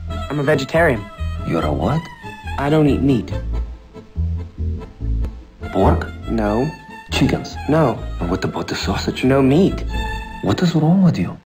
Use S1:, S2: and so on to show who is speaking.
S1: I'm a vegetarian.
S2: You're a what?
S1: I don't eat meat.
S2: Pork?
S1: No.
S2: Chickens?
S1: No.
S2: And what about the sausage?
S1: No meat.
S2: What is wrong with you?